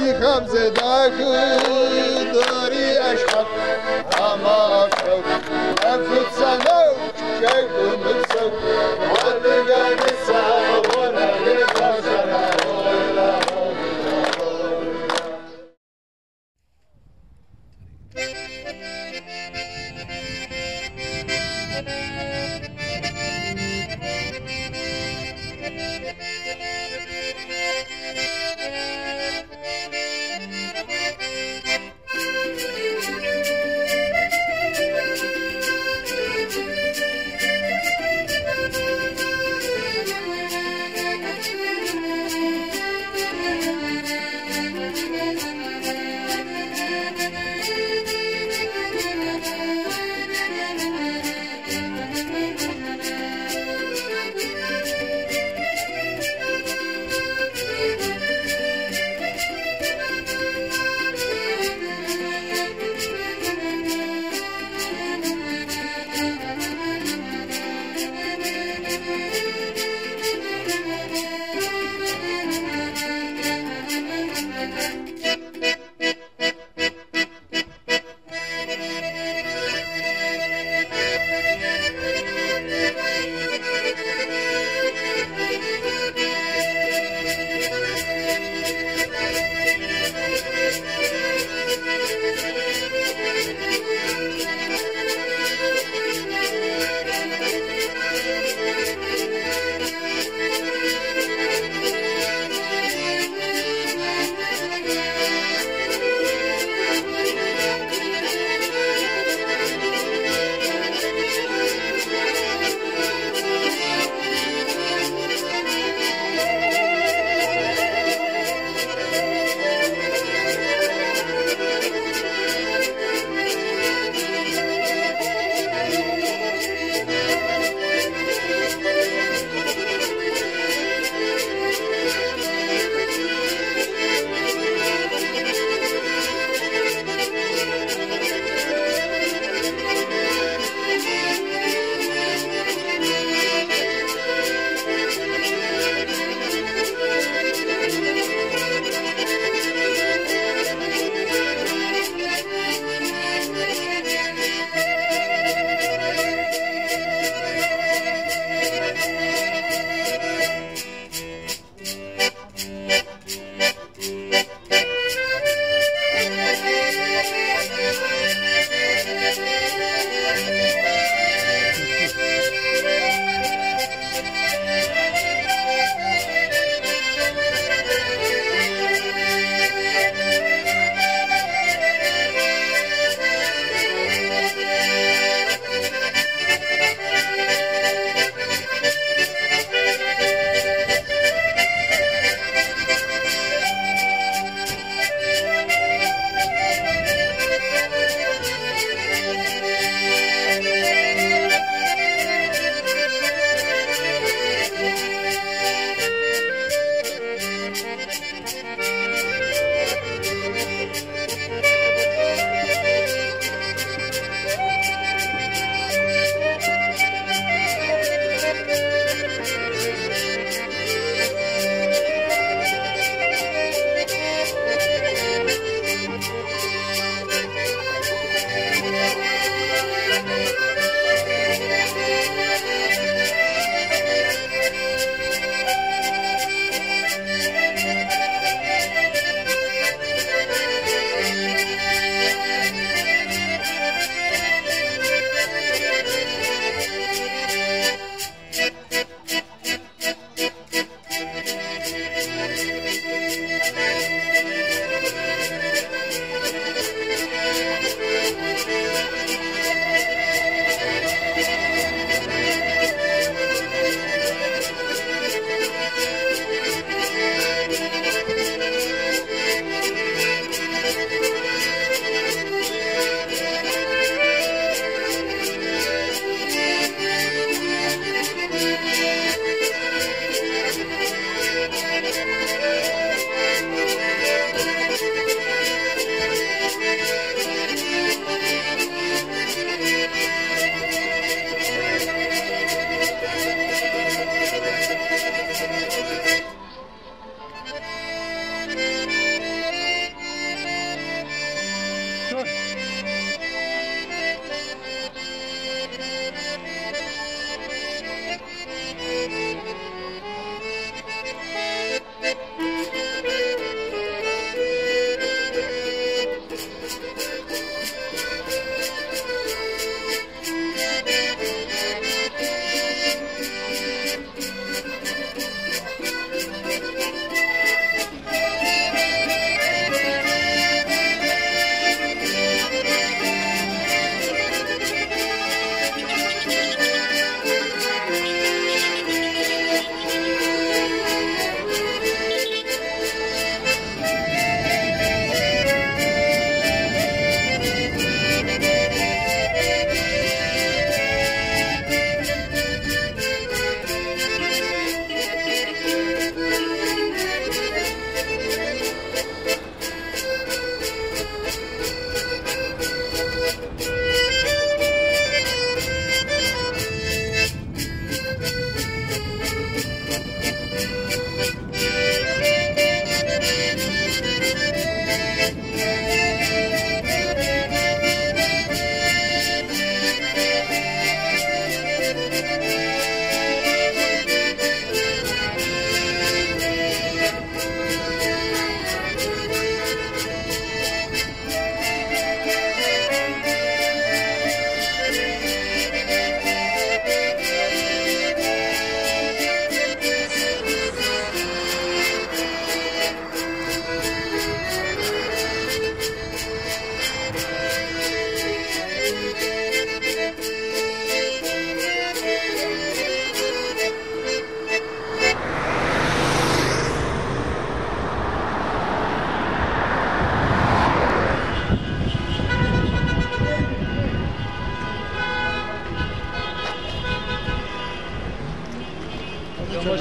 خبز داری اشخاص اما شوق افت سنو شيء مكسو ودقان الساعة ولا يتوسع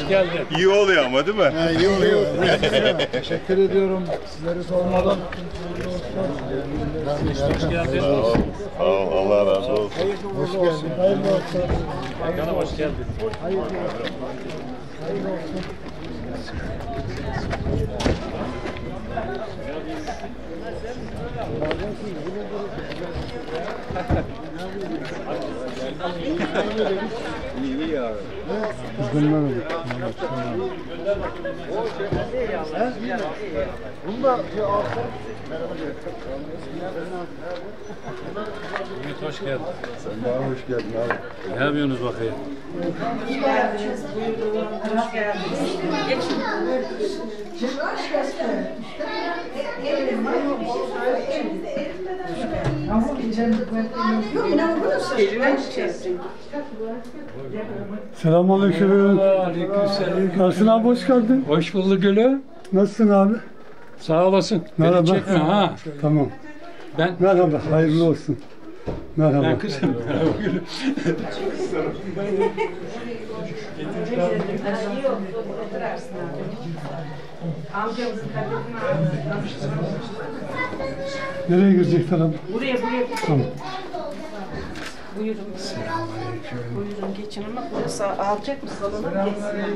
Hoş geldin. İyi oluyor ama değil mi? İyi oluyor. Teşekkür ediyorum. Sizleri sormadan. Hoş geldin. Sağ ol, Allah razı olsun. Hoş geldin. Hayırlı olsun. Bakanım hoş geldin. Hayırlı olsun. Hayırlı olsun. İyi ya. Ümit hoş geldin. Sen daha hoş geldin abi. Ne yapıyorsunuz bakayım? Hoş geldiniz. Buyurun. Hoş geldiniz. Geçin. Selamünaleyküm. Aleykümselam. Ersin abi hoş geldin. Hoş bulduk Gülü. Nasılsın abi? Sağ olasın. Merhaba. Beni çekme ha. Tamam. Ben Merhaba, hayırlı olsun. Merhaba. ben kızım. Merhaba Gülü. Amcamızın kadını Nereye girecekler abi? buraya. Tamam. Buyurun. Buyurun geçin ama burası alacak mı salona?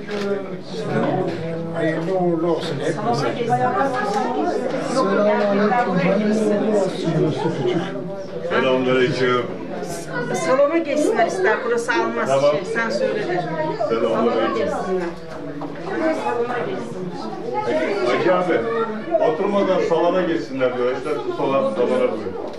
Hayırlı uğurlu olsun. Salona geçsin. Yok geldiler buraya geçsin. Selamünaleyküm. Salona geçsinler ister. Burası almaz Tamam. şey. Sen söyle de. Salona Selamünaleyküm. geçsinler. Salona geçsinler. Hacı abi, oturmadan salona geçsinler diyor. İşte salona diyor.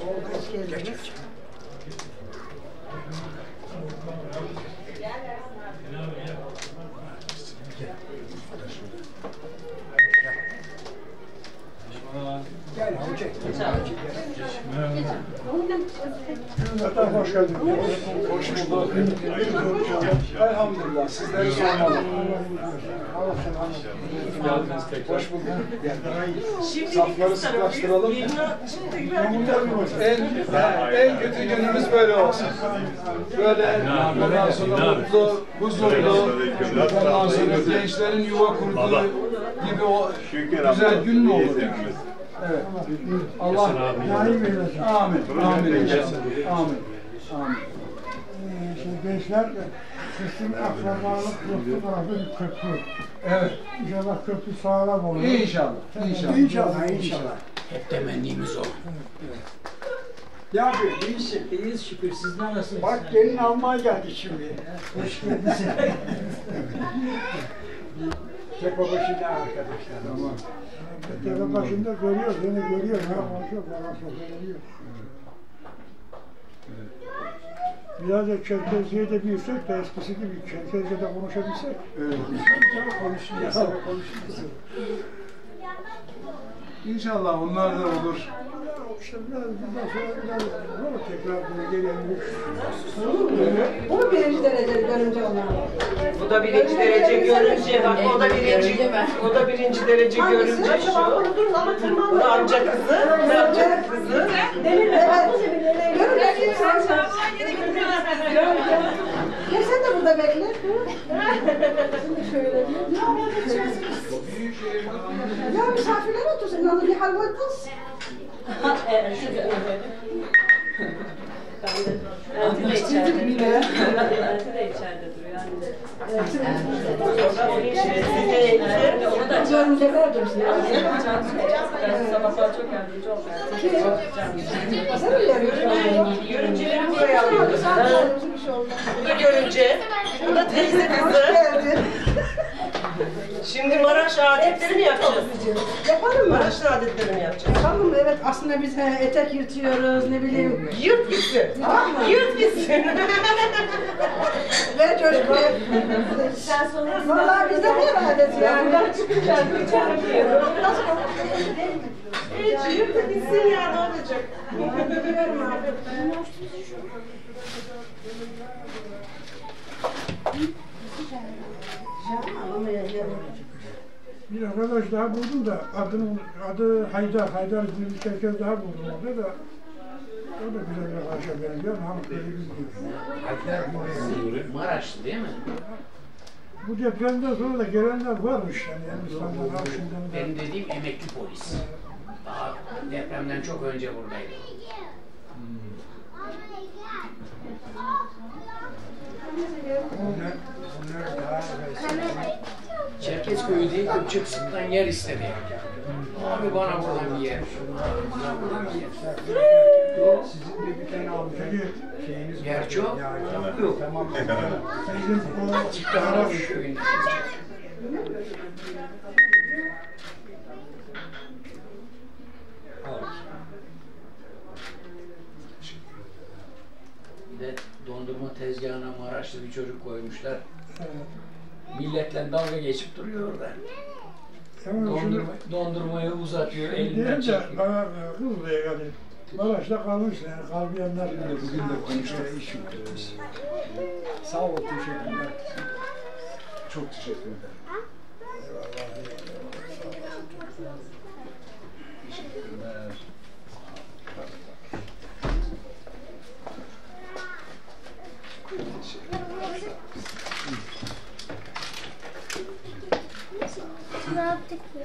Hoş geldin. Hoş bulduk. Elhamdülillah. Sizleri sormalı. Hoş bulduk. Safları sıklaştıralım. En kötü günümüz böyle olsun. Böyle ondan sonra mutlu, huzurlu, ondan sonra gençlerin yuva kurduğu gibi o güzel gün mü olur yani? Evet. Allah naim eylesin. Amin. Amin. Amin. Amin. Gençler, kesin akrabalık, dostluk arası bir köprü. Evet. İnşallah köprü sağlam olur. İnşallah. İnşallah. İnşallah. Hep temennimiz o. Ya abi, iyisin. İyiyiz şükür. Siz nasılsınız? Bak gelin almaya geldik şimdi. Hoş geldiniz. Tepe başında arkadaşlar. Tamam. Tepe başında görüyor, seni görüyor. Ne konuşuyor, bana sokuyor. Biraz da Çerkezce'yi de bilsek de eskisi gibi Çerkezce'de konuşabilsek. Evet. Konuşuyoruz. İnşallah onlar da olur. İşte biraz sonra biraz tekrar buraya gelelim. Bu birinci derece görünce olan. Bu da birinci derece görünce bak o da birinci derece görünce şu. Bu da amca kızı, amca kızı. Görünce ya sen de burada bekle. Şimdi şöyle. Ya misafirler otursun. Onu bir hal koydunuz. Elti de içeride duruyor. Elti de içeride duruyor. Onu da Görünce verdim. sabahlar çok yardımcı oldu. Sen mi yarın? Görünceleri buraya alıyoruz. Bir şey oldu. Bu da görünce, bu da teyze kızı. Geldin. Şimdi Maraş adetleri mi yapacağız? Yapalım mı? Maraş adetleri mi yapacağız? Yapalım mı? Evet aslında biz etek yırtıyoruz ne bileyim. Yırt gitsin. Yırt gitsin. Ver coşkuyu. Sen sonra Vallahi bizde bir adet yani. buradan çıkacağız. Hiç yırt gitsin ya ne olacak? Biliyorum abi. Bir arkadaş daha buldum da adı Haydar diye bir herkes daha buldum orada da. O da güzel bir arkadaşa benziyor ama köyü bilmiyor. Maraşlı değil mi? Bu depremden sonra da gelenler varmış yani. İnsanlar Afşin'den de. Benim dediğim emekli polis. Daha depremden çok önce buradaydı. Bunlar daha Çerkezköy'ü değil, Kıpçık'tan yer istedi. Abi bana buradan bir yer. Bana buradan bir yer. sizin de bir tane amcayı şeyiniz Yer çok. Yok. Tamam. Bizim o Çıktılar köyünde. Bir de dondurma tezgahına Maraşlı bir çocuk koymuşlar. Milletle dalga geçip duruyor orada. Dondurmayı uzatıyor, elinden deyince çekiyor. bana kız buraya geldi. Maraş'ta kalmış yani kalmayanlar. Bugün de konuştuk. Sağ ol, teşekkürler. Çok teşekkür ederim. Teşekkürler. Ne yaptık ya?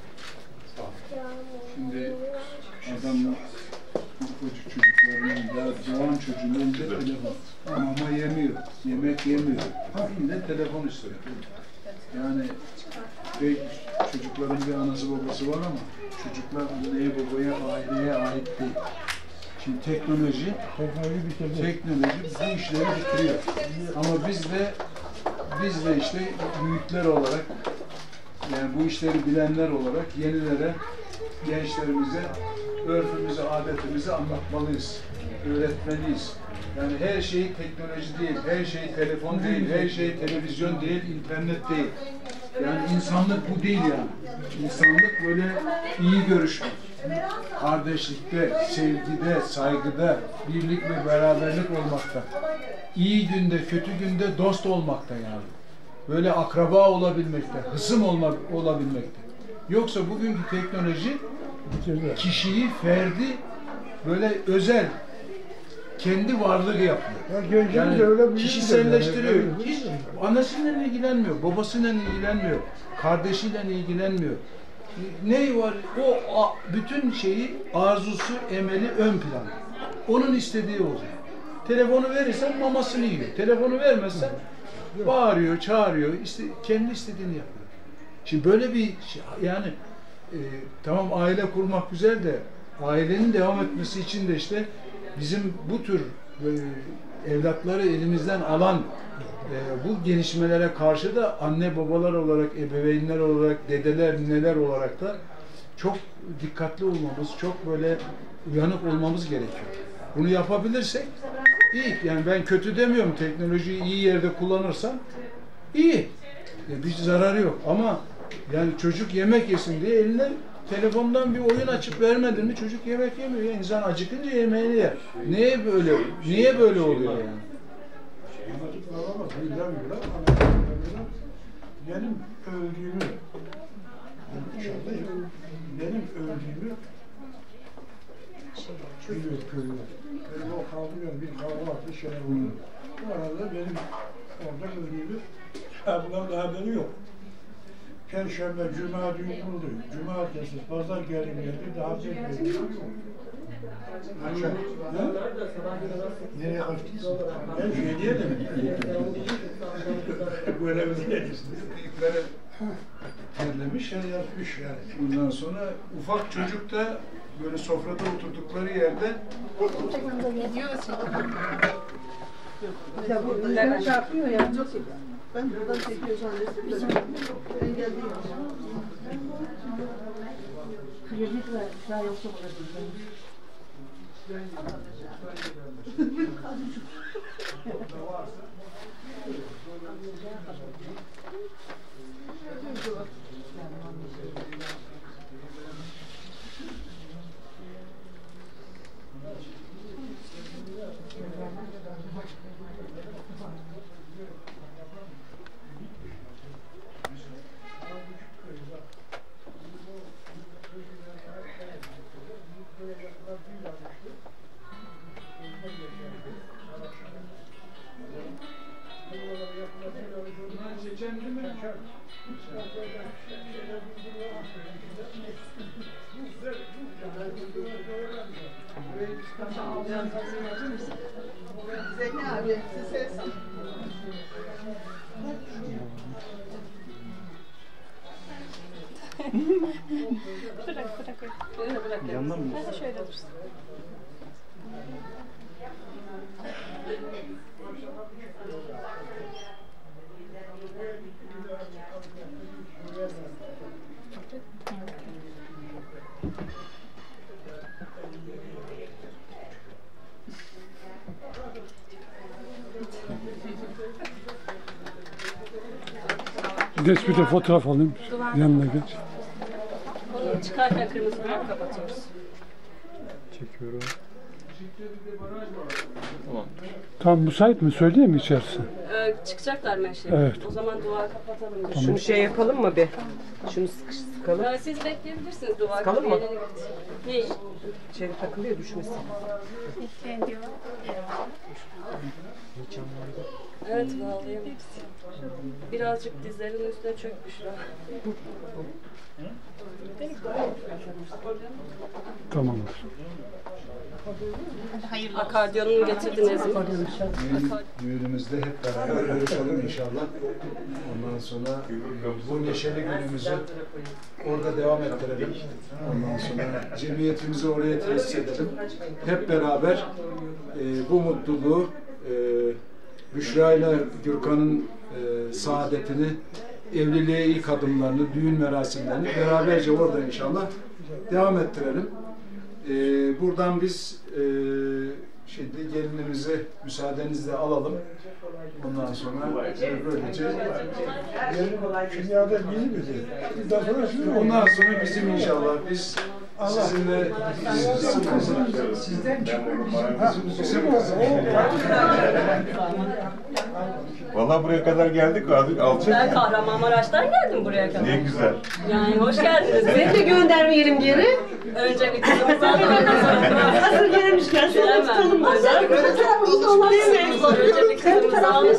Şimdi adam ufacık çocukların ya doğan çocuğun elinde telefon. Mama yemiyor, yemek yemiyor. Hafifle telefon istiyor. Yani çocukların bir anası babası var ama çocuklar anneye babaya, aileye ait değil. Şimdi teknoloji bu işleri bitiriyor. Ama biz de işte büyükler olarak, yani bu işleri bilenler olarak yenilere, gençlerimize, örfümüzü, adetimizi anlatmalıyız, öğretmeliyiz. Yani her şey teknoloji değil, her şey telefon değil, her şey televizyon değil, internet değil. Yani insanlık bu değil yani. İnsanlık böyle iyi görüşmek, kardeşlikte, sevgide, saygıda, birlik ve beraberlik olmakta. İyi günde, kötü günde dost olmakta yani. Böyle akraba olabilmekte, hısım olabilmekte. Yoksa bugünkü teknoloji kişiyi, ferdi böyle özel, kendi varlığı yapıyor. Yani kişiselleştiriyor. Hiç anasıyla ilgilenmiyor, babasıyla ilgilenmiyor, kardeşiyle ilgilenmiyor. Ne var? O bütün şeyi, arzusu, emeli ön plan. Onun istediği olacak. Telefonu verirsen mamasını yiyor. Telefonu vermezsen bağırıyor, çağırıyor, kendi istediğini yapıyor. Şimdi böyle bir şey, yani tamam aile kurmak güzel de ailenin devam etmesi için de işte bizim bu tür evlatları elimizden alan bu gelişmelere karşı da anne babalar olarak, ebeveynler olarak, dedeler, nineler olarak da çok dikkatli olmamız, çok böyle uyanık olmamız gerekiyor. Bunu yapabilirsek iyi. Yani ben kötü demiyorum. Teknolojiyi iyi yerde kullanırsan iyi. Bir zararı yok. Ama yani çocuk yemek yesin diye eline telefondan bir oyun açıp vermedin mi çocuk yemek yemiyor. Yani insan acıkınca yemeğini yer. Niye böyle oluyor yani? Benim öldüğümü biliyor köylü. Benim o kaldırıyorum bir kahvaltı şey oldu. Bu arada benim orada öldüğümü bundan da haberi yok. Perşembe, Cuma düğün oldu. Cumartesi, Pazar geldi daha bir geldi. Akşam. Nereye kaçtın? Ben şey diyelim. Böyle bir şey. Büyükleri terlemiş ya yatmış yani. Bundan sonra ufak çocuk da böyle sofrada oturdukları yerde Ben çarpıyor ya. Ben buradan çekiyor zannettim. Ben geldim. Kıyafet ver. Daha yoksa olabilir. geçen değil mi? Zeki abi, ses. Bırak. Öyle bırak. Yandan mı? Hadi şöyle dursun. Geç bir de fotoğraf alayım. Yanına geç. Onu çıkarken kırmızı bırak kapatıyoruz. Çekiyorum. Tam müsait mi? Söyleyeyim mi içerisi? Çıkacaklar mı eşi? Evet. O zaman duvar kapatalım. Şunu şey yapalım mı bir? Şunu sıkalım. Siz bekleyebilirsiniz duvar Sıkalım mı? Neyi? İçeri takılıyor düşmesin. Evet bağlayalım. Birazcık dizlerinin üstüne çökmüşler. Tamamdır. Akardiyonunu getirdiniz mi? Düğünümüzde hep beraber görüşelim inşallah. Ondan sonra bu neşeli günümüzü orada devam ettirelim. Ondan sonra cemiyetimizi oraya tesis edelim. Hep beraber bu mutluluğu, Büşra ile Gürkan'ın saadetini, evliliğe ilk adımlarını, düğün merasimlerini beraberce orada inşallah devam ettirelim. Buradan biz şimdi gelinimizi müsaadenizle alalım. Ondan sonra böylece Dünyada bizim bizi. Bizden sonra sizin oldu. ondan sonra bizim inşallah biz sizinle Sizden çıkıyor. bizim olsun. Vallahi buraya kadar geldik abi. Ben Alçak. Kahramanmaraş'tan geldim buraya kadar. Ne güzel. Yani hoş geldiniz. Beni de göndermeyelim geri. Önce bir kızımızı alalım. Hazır gelmişken sonra tutalım mı? Önce bir kızımızı alalım.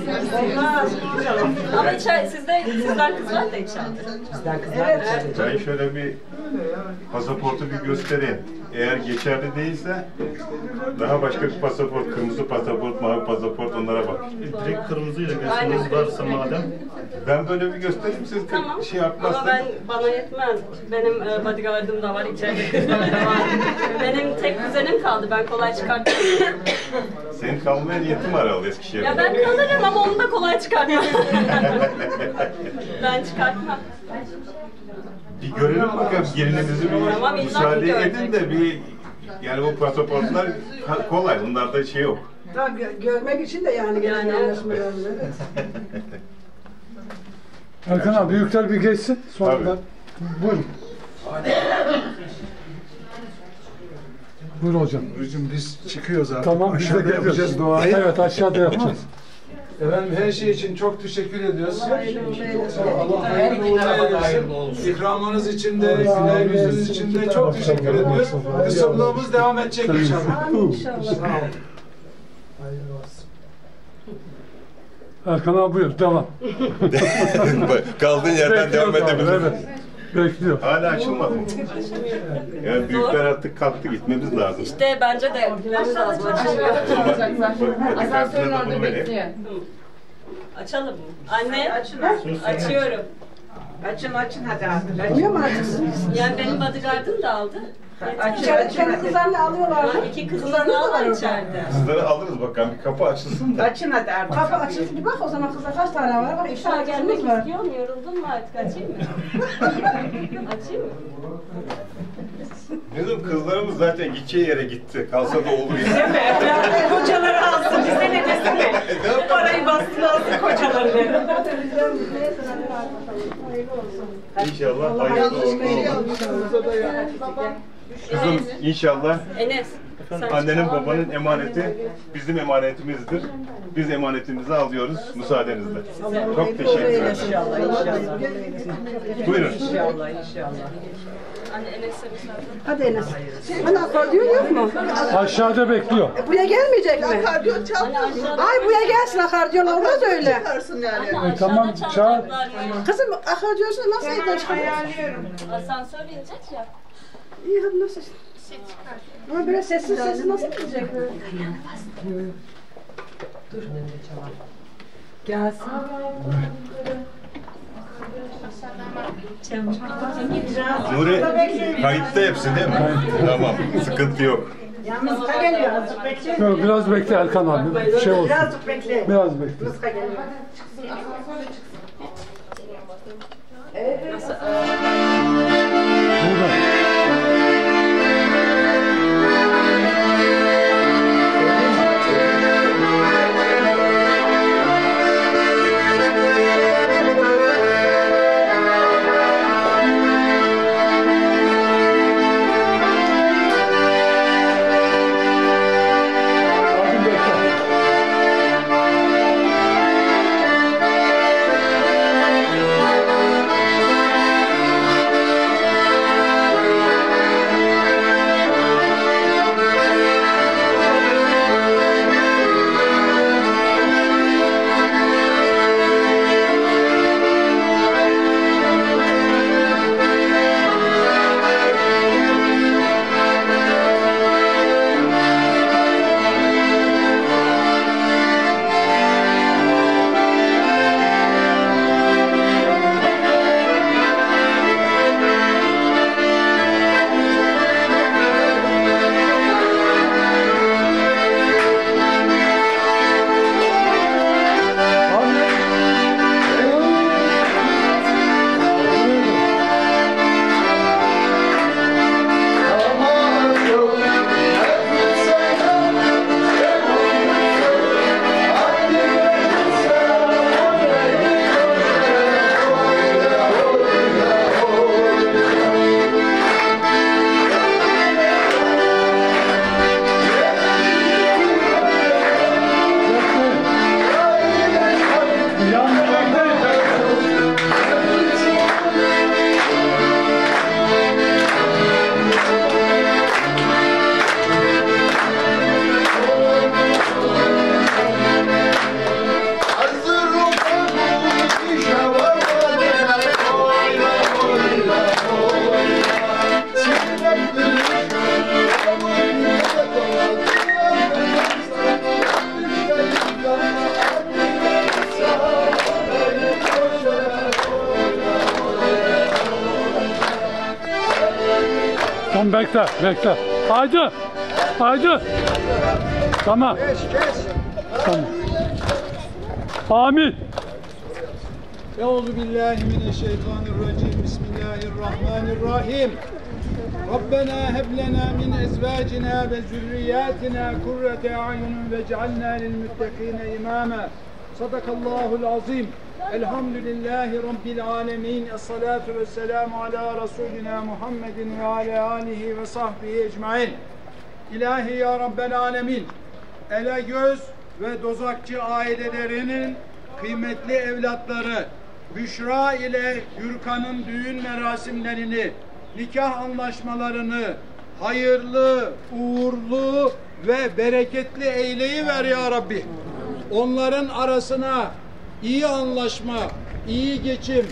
Ama sizden kız var da içeride. Bizden kızlar da çağıracak. Ben şöyle bir pasaportu bir göstereyim. Eğer geçerli değilse daha başka bir pasaport, kırmızı pasaport, mavi pasaport onlara bak. Direkt kırmızıyla gösteriniz varsa madem. Ben böyle bir göstereyim siz Tamam. şey Ama yapmazsanız. bana yetmez. Benim bodyguardım da var içeride kızlar da var. Benim tek kuzenim kaldı. Ben kolay çıkartmam. Senin kalmaya niyetin var herhalde Eskişehir'de. Ya ben kalırım ama onu da kolay çıkartmam. Ben çıkartmam. Bir görelim bakalım gelinimizi bir Tamam, illa müsaade ki edin de bir yani bu pasaportlar kolay. Bunlarda şey yok. Görmek için de yani anlaşmıyoruz. Erkan abi büyükler bir geçsin. Sonra Tabii. ben. Buyurun. Buyur hocam. Nurcuğum biz çıkıyoruz artık. Tamam biz de Aşağıda yapacağız geliyoruz. duayı. Evet aşağıda yapacağız. Efendim her şey için çok teşekkür ediyoruz. Allah hayırlı uğurlu eylesin. İkramınız için de, güler yüzünüz için de çok teşekkür ediyoruz. Kısımlığımız devam edecek inşallah. Erkan abi buyur devam. Kaldığın yerden devam edebiliriz. Evet. Bekliyor. Hala açılmadı mı? Yani büyükler artık kalktı gitmemiz lazım. İşte bence de gitmemiz lazım. Açılmıyor. Asansörün orada bekliyor. Açalım mı? Anne açıyorum. Açın hadi artık. Açmıyor mu açsın? Yani benim bodyguardım da aldı. Kendi kızlarla alıyorlar. İki kızlarını da var içeride. Kızları alırız bakalım bir kapı açılsın da. Açın hadi artık. Kapı açılsın bir bak o zaman kızlar kaç tane var? Bak iki Daha tane gelmek kızımız var. istiyor mu? Yoruldun mu artık? Açayım mı? Açayım mı? Bizim kızlarımız zaten gideceği yere gitti. Kalsa da olur Değil yani. mi? Kocaları alsın. Bize ne desin mi? Bu parayı bastın alsın kocalarını. İnşallah hayırlı olsun. Kızım inşallah Enes. annenin babanın emaneti bizim emanetimizdir. Biz emanetimizi alıyoruz müsaadenizle. Çok teşekkür ederim. İnşallah inşallah. Buyurun. İnşallah. Anne Enes'e müsaade. Hadi Enes. Hani akordiyon yok mu? Aşağıda bekliyor. Buraya gelmeyecek mi? Akordiyon çalmıyor. Ay buraya gelsin akordiyon olmaz öyle. Çıkarsın yani. Anne tamam, aşağıda çağır. çalacaklar ya. Kızım akordiyonu nasıl evden çıkarıyorsun? Asansör inecek ya. İyi hadi nasıl? Ama böyle sessiz sessiz nasıl gidecek? Dur. Gelsin. Nuri, kayıtta hepsi değil mi? Tamam, sıkıntı yok. Yalnız Mıska geliyor, azıcık bekle. Yok, biraz bekle Erkan abi. Şey olsun. Birazcık bekle. Biraz bekle. Mıska geliyor. Burada. Tamam bekle, bekle. Haydi, haydi. Tamam. Tamam. Amin. Euzubillahimineşşeytanirracim. Bismillahirrahmanirrahim. Rabbena heb lena min ezvacina ve zürriyatina kurrete a'yunin vec'alna lilmuttakine imama. Sadakallahul azim. Elhamdülillahi Rabbil alemin. Esselatu vesselamu ala Resulina Muhammedin ve ala alihi ve sahbihi ecmain. İlahi ya Rabbel alemin. Elegöz ve Dozakçı ailelerinin kıymetli evlatları Büşra ile Gürkan'ın düğün merasimlerini, nikah anlaşmalarını hayırlı, uğurlu ve bereketli eyleyiver ya Rabbi. Onların arasına iyi anlaşma, iyi geçim,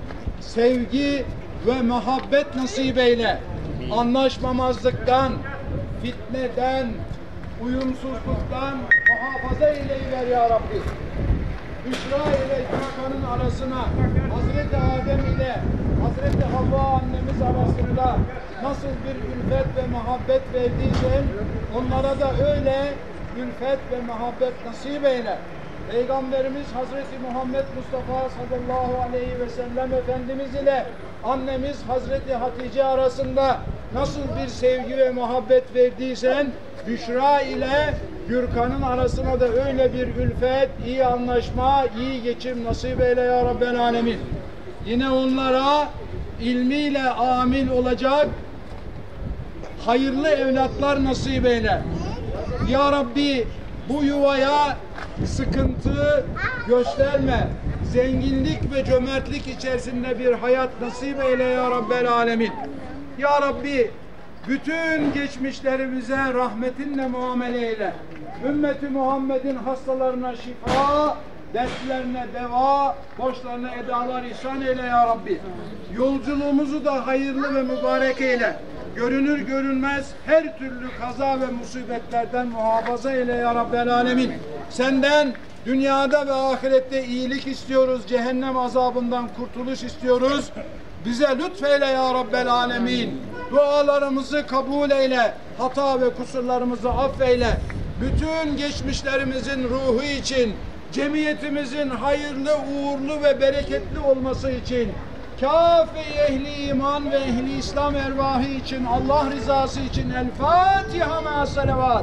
sevgi ve muhabbet nasip eyle. Anlaşmamazlıktan, fitneden, uyumsuzluktan muhafaza eyleyiver ya Rabbi. Büşra ile Gürkan'ın arasına, Hazreti Adem ile Hazreti Havva annemiz arasında nasıl bir ülfet ve muhabbet verdiysen onlara da öyle ülfet ve muhabbet nasip eyle. Peygamberimiz Hazreti Muhammed Mustafa sallallahu aleyhi ve sellem Efendimiz ile annemiz Hazreti Hatice arasında nasıl bir sevgi ve muhabbet verdiysen Büşra ile Gürkan'ın arasına da öyle bir ülfet, iyi anlaşma, iyi geçim nasip eyle ya Rabbel alemin. Yine onlara ilmiyle amil olacak hayırlı evlatlar nasip eyle. Ya Rabbi bu yuvaya sıkıntı gösterme. Zenginlik ve cömertlik içerisinde bir hayat nasip eyle ya Rabbel alemin. Ya Rabbi bütün geçmişlerimize rahmetinle muamele eyle. Ümmeti Muhammed'in hastalarına şifa, dertlerine deva, borçlarına edalar ihsan eyle ya Rabbi. Yolculuğumuzu da hayırlı ve mübarek eyle. görünür görünmez her türlü kaza ve musibetlerden muhafaza eyle ya Rabbel Alemin. Senden dünyada ve ahirette iyilik istiyoruz, cehennem azabından kurtuluş istiyoruz. Bize lütfeyle ya Rabbel Alemin. Dualarımızı kabul eyle, hata ve kusurlarımızı affeyle. Bütün geçmişlerimizin ruhu için, cemiyetimizin hayırlı, uğurlu ve bereketli olması için, kâfe ehli iman ve ehli İslam ervahı için, Allah rızası için El Fatiha ma salavat.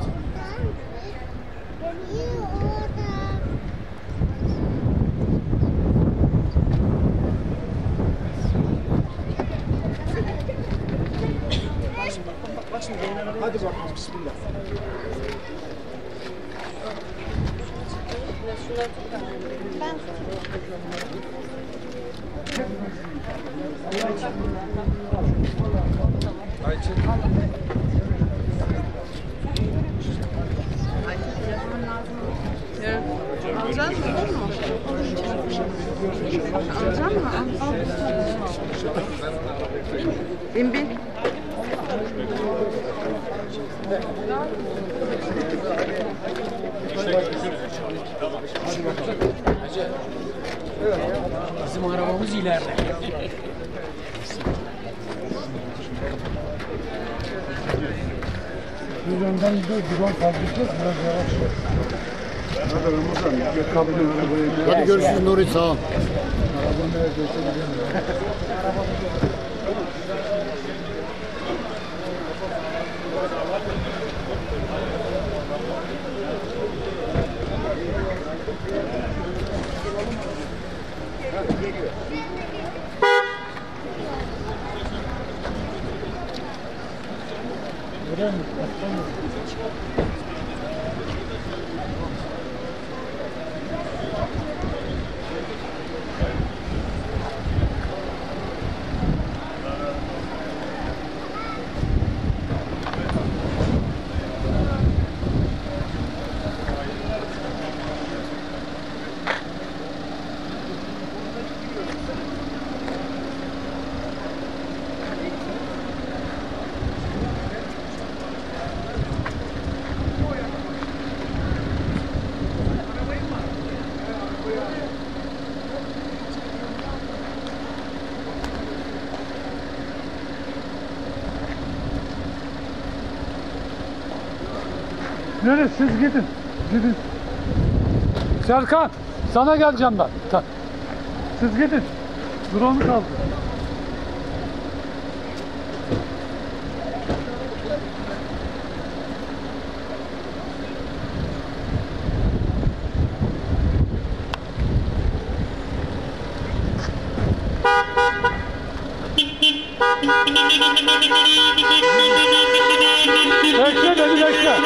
Hadi bakalım, bismillah. Alacak mı? Alacak mı? Bin bin. Hacı, bizim arabamız ileride. Bir önden de duran kaldıracağız, biraz yavaş. Hadi görüşürüz Nuri, sağ ol. Nereye? Siz gidin. Gidin. Serkan, sana geleceğim ben. Siz gidin. Drone kaldı. Bekle beni, bekle.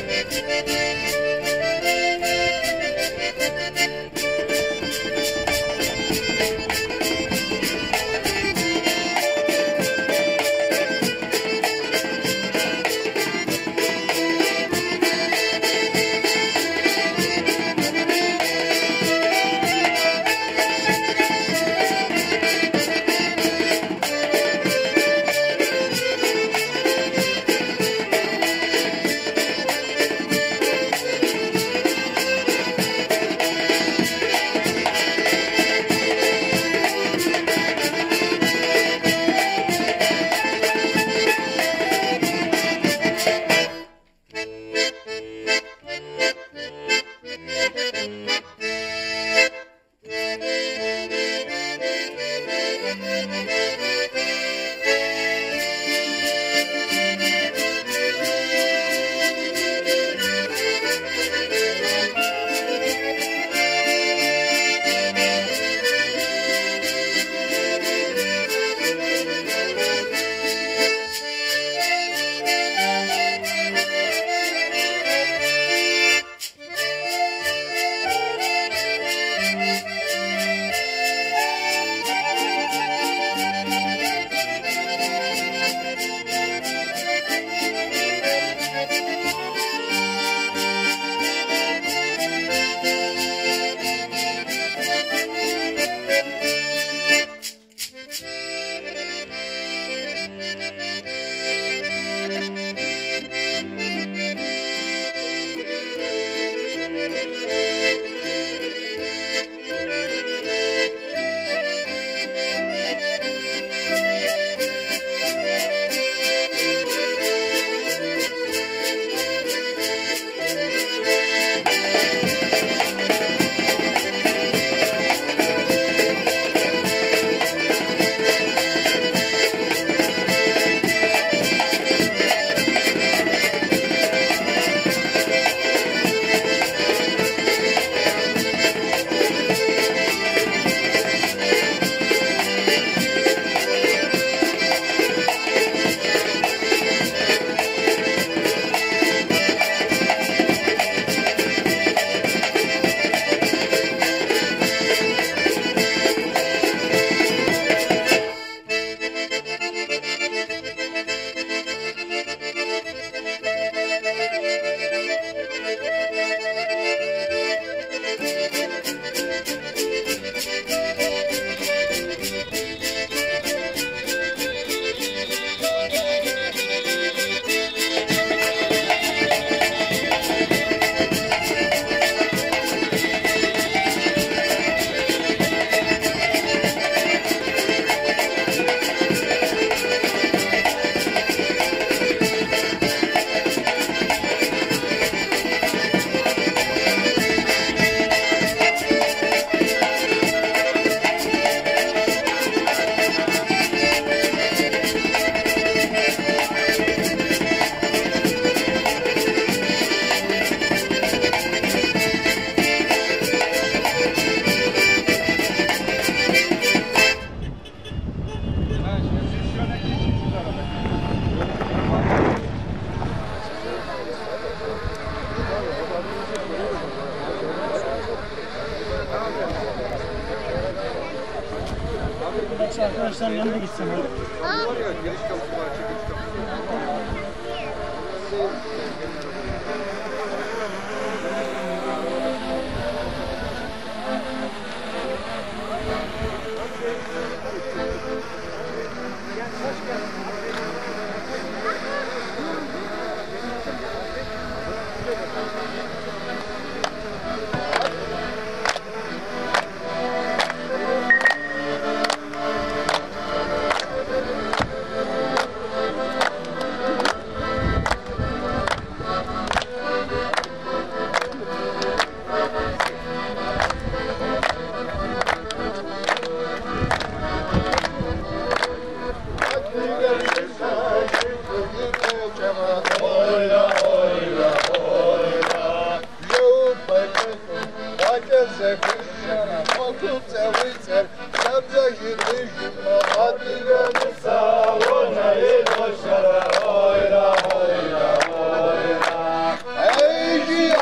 Arkadaşlar yanına gitsin.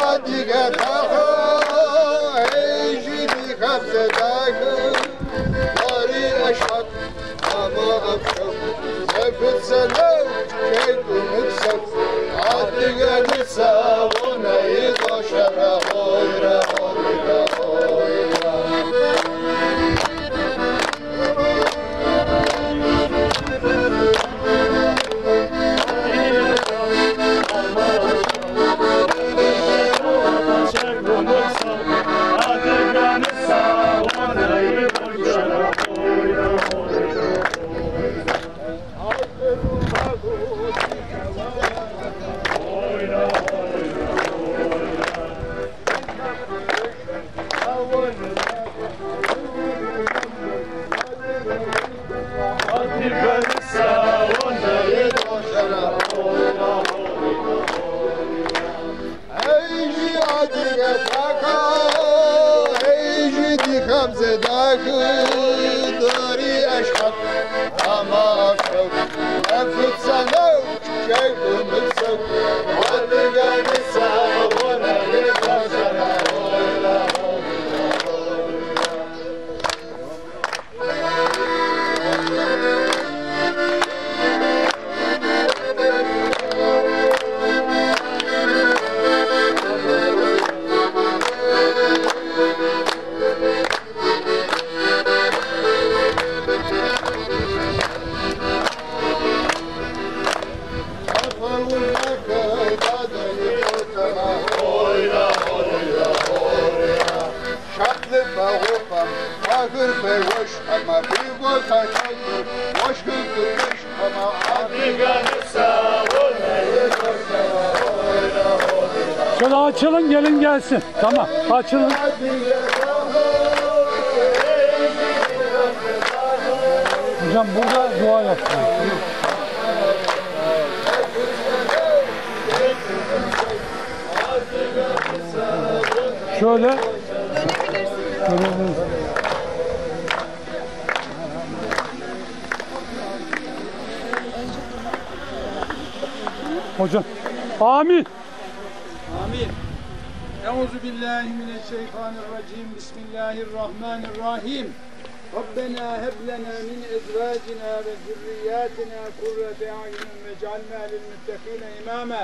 عديقة تاخو عيشي دي خبزة داخل طريق أشحط أما أبشر سفت سلو كيف متسف عديقة نتساونا يضاشر هويرا هويرا هويرا خبزة داخل داري أشحط أما أفشوك أفت سنوك شايف مبسوك عدقا نسا وانا لباشر هولا Şöyle açılın, gelin gelsin. Tamam, açılın. Hocam burada dua yapın. Şöyle. Hocam. Amin. Amin. Euzubillahimineşşeytanirracim. Bismillahirrahmanirrahim. Rabbena heb lena min ezvacina ve zürriyatina kurrete a'yunin vec'alna lil muttaqina imama.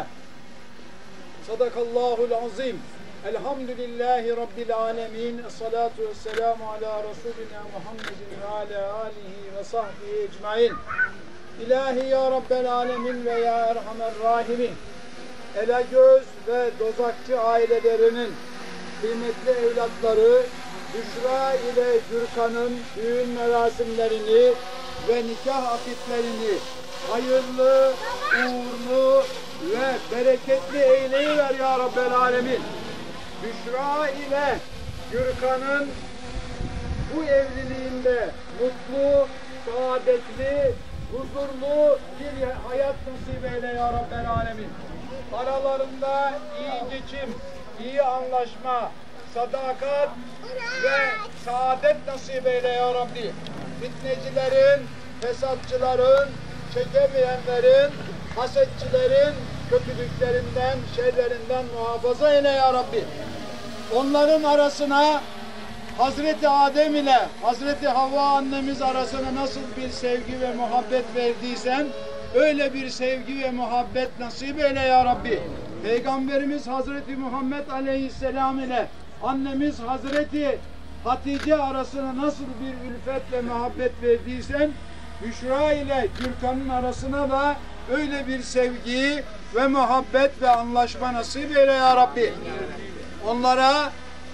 Sadakallahul azim. Elhamdülillahi Rabbil alemin. Esselatu vesselamu ala Resulina Muhammedin ve ala alihi ve sahbihi ecmain. İlahi ya Rabbel alemin ve ya Erhamer rahimin. Elegöz ve Dozakçı ailelerinin kıymetli evlatları Büşra ile Gürkan'ın düğün merasimlerini ve nikah akitlerini hayırlı, uğurlu ve bereketli eyleyiver ya Rabbel alemin. Büşra ile Gürkan'ın bu evliliğinde mutlu, saadetli, huzurlu bir hayat nasip eyle ya Rabbel alemin. Aralarında iyi geçim, iyi anlaşma, sadakat ve saadet nasip eyle ya Rabbi. Fitnecilerin, fesatçıların, çekemeyenlerin, hasetçilerin kötülüklerinden, şerlerinden muhafaza eyle ya Rabbi. Onların arasına Hazreti Adem ile Hazreti Havva annemiz arasına nasıl bir sevgi ve muhabbet verdiysen öyle bir sevgi ve muhabbet nasip eyle ya Rabbi. Peygamberimiz Hazreti Muhammed Aleyhisselam ile annemiz Hazreti Hatice arasına nasıl bir ülfet ve muhabbet verdiysen Büşra ile Gürkan'ın arasına da öyle bir sevgi ve muhabbet ve anlaşma nasip eyle ya Rabbi. Onlara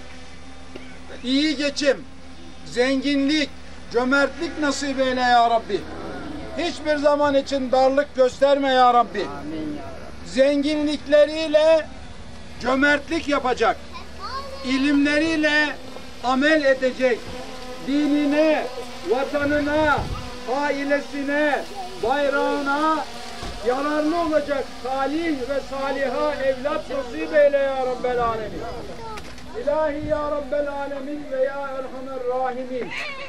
iyi geçim, zenginlik, cömertlik nasip eyle ya Rabbi. Hiçbir zaman için darlık gösterme ya Rabbi. Zenginlikleriyle cömertlik yapacak, ilimleriyle amel edecek, dinine, vatanına, ailesine, bayrağına yararlı olacak salih ve saliha evlat nasip eyle ya Rabbel alemin. İlahi ya Rabbel alemin ve ya Erhamer rahimin.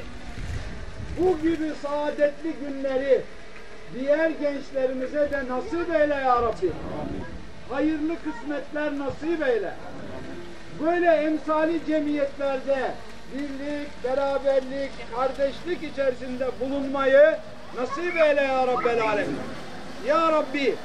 Bu gibi saadetli günleri diğer gençlerimize de nasip eyle ya Rabbi. Hayırlı kısmetler nasip eyle. böyle emsali cemiyetlerde birlik, beraberlik, kardeşlik içerisinde bulunmayı nasip eyle ya Rabbel Alemin. Ya Rabbi,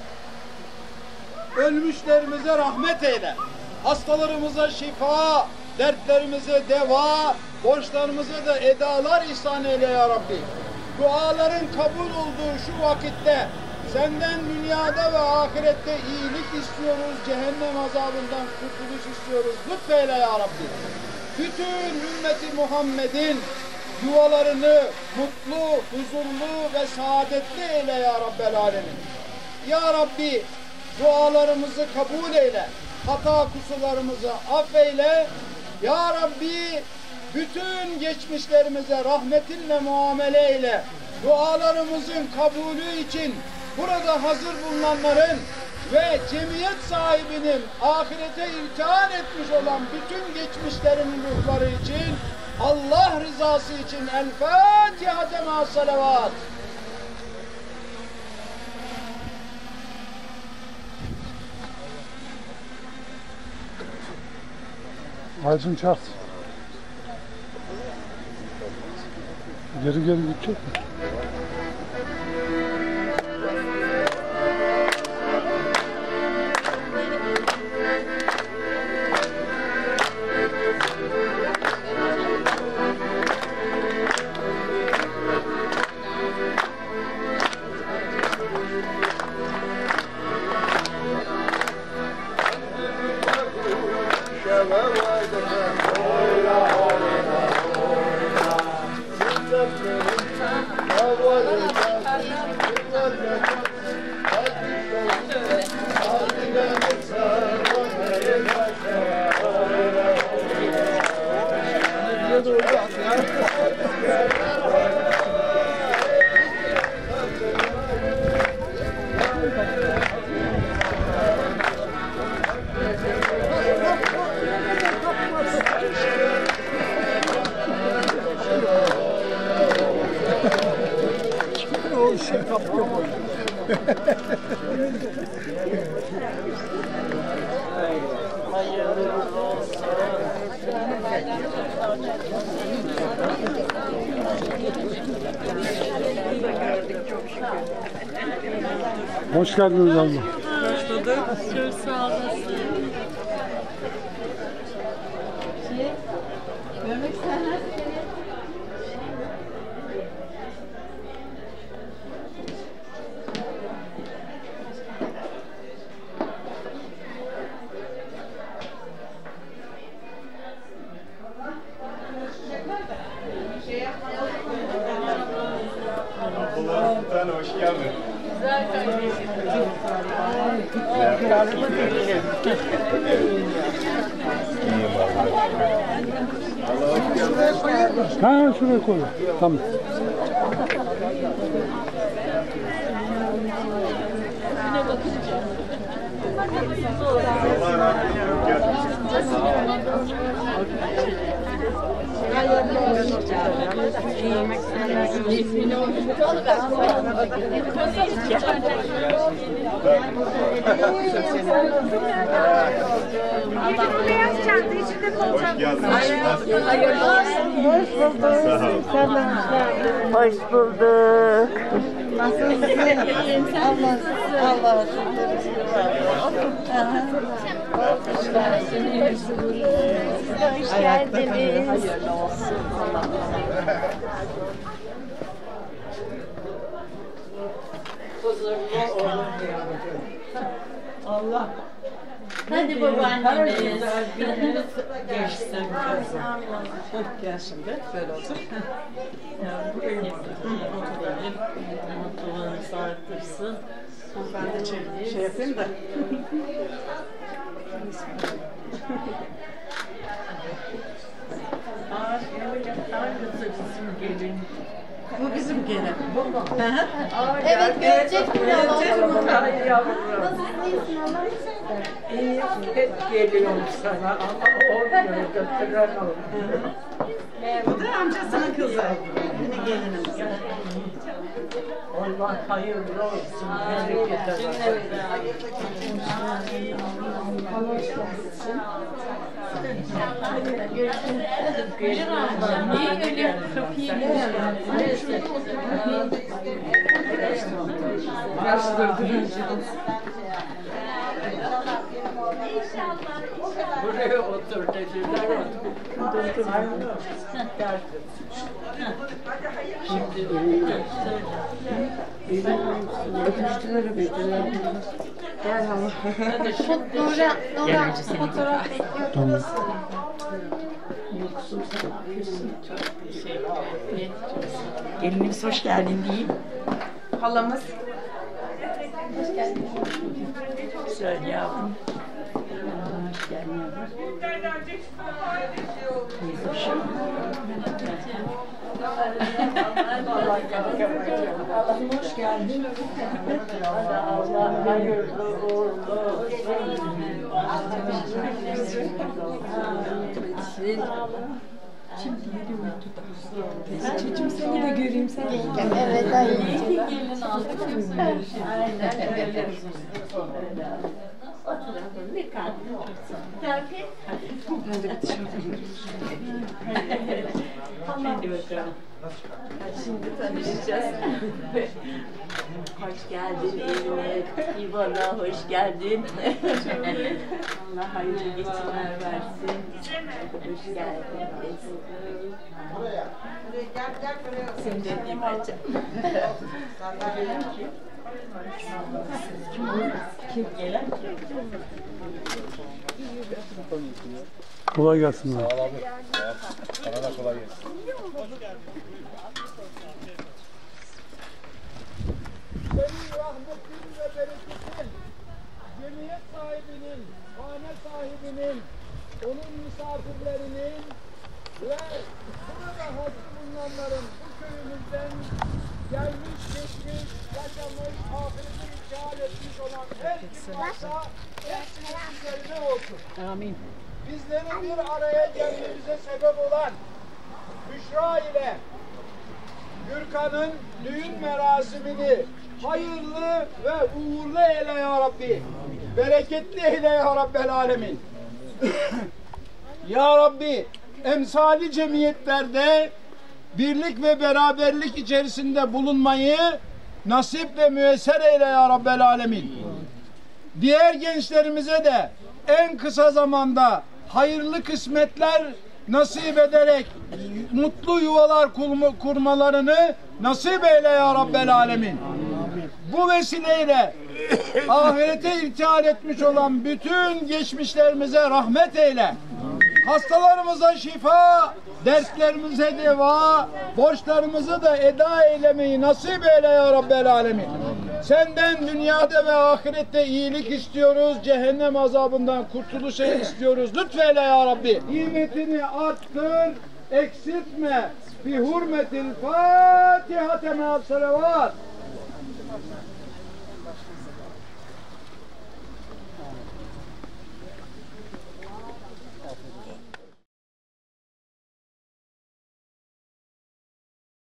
ölmüşlerimize rahmet eyle, hastalarımıza şifa, dertlerimize deva, borçlarımıza da edalar ihsan eyle ya Rabbi. Duaların kabul olduğu şu vakitte senden dünyada ve ahirette iyilik istiyoruz, cehennem azabından kurtuluş istiyoruz. Lütfeyle ya Rabbi. Bütün ümmeti Muhammed'in yuvalarını mutlu, huzurlu ve saadetli eyle ya Rabbel Alemin. Ya Rabbi, dualarımızı kabul eyle, hata kusurlarımızı affeyle. Ya Rabbi, bütün geçmişlerimize rahmetinle muamele eyle. Dualarımızın kabulü için burada hazır bulunanların ve cemiyet sahibinin ahirete imtihan etmiş olan bütün geçmişlerinin ruhları için, Allah rızası için El Fatiha ma salavat. Aysun çart. Geri gidecek mi? Hoş geldiniz abla. Hoş bulduk. Çok sağ olasın. Görmek isterler. Hoş geldin. Ha şuraya koy. Tamam. Beyaz çanta içinde kolçak. Hoş bulduk. Nasılsın? Allah Hoş geldiniz. Hayırlı olsun. Allah. Hadi babaannemiz. Geçsin. Gel şimdi böyle otur. Mutluluğunuzu arttırsın. Ben de şey yapayım da. Bu bizim gelin. Bu mu? Evet, görecek mi? Ay yavrum. Nasılsın, iyisin Allah? İyi, hep geliyorum sana ama olmuyor, götüren olmuyor. Bu da amcasının kızı. Yine gelinimiz. Allah hayırlı olsun. Hoş geldin. Niye öyle kapıyı buraya otur dediler. Şimdi öpüştüler. Gel hanım. Nora fotoğraf bekliyoruz. Yoksun sen yapıyorsun. Çok gelinimiz hoş geldin diyeyim. Halamız. Hoş geldin. Güzel yavrum. Hoş geldin yavrum. Hoşum. Allah'ım hoş geldin. Allah hayırlı uğurlu olsun. Şimdi yürüyorum tutar. Çocuğum seni de göreyim sen. Evet, aynen. Gelin aldık mı? Aynen öyle. Oturalım bir kahve. Ben de hadi bakalım. Şimdi tanışacağız. Hoş geldin evine. İvana hoş geldin. Allah hayırlı geçimler versin. Hoş geldin. Seni de diyeyim açım. Kim gelen kim? Kolay gelsin. Sağ ol abi. Sana da kolay gelsin. Senin rahmetin ve bereketin, cemiyet sahibinin, hane sahibinin, onun misafirlerinin ve burada hazır bulunanların bu köyümüzden gelmiş, geçmiş, yaşamış, ahireti icral etmiş olan her kim varsa hepsinin üzerine olsun. Amin. Bizlerin bir araya gelmemize sebep olan Büşra ile Gürkan'ın düğün merasimini hayırlı ve uğurlu eyle ya Rabbi. Bereketli eyle ya Rabbel Alemin. Ya Rabbi, emsali cemiyetlerde birlik ve beraberlik içerisinde bulunmayı nasip ve müyesser eyle ya Rabbel Alemin. Diğer gençlerimize de en kısa zamanda hayırlı kısmetler nasip ederek mutlu yuvalar kurmalarını nasip eyle ya Rabbel Alemin. Bu vesileyle ahirete irtihal etmiş olan bütün geçmişlerimize rahmet eyle. Hastalarımıza şifa, dertlerimize deva, borçlarımızı da eda eylemeyi nasip eyle ya Rabbel Alemin. Senden dünyada ve ahirette iyilik istiyoruz, cehennem azabından kurtuluş istiyoruz. Lütfeyle ya Rabbi. Nimetini arttır, eksiltme. Bi hurmetil Fatiha temel salavat.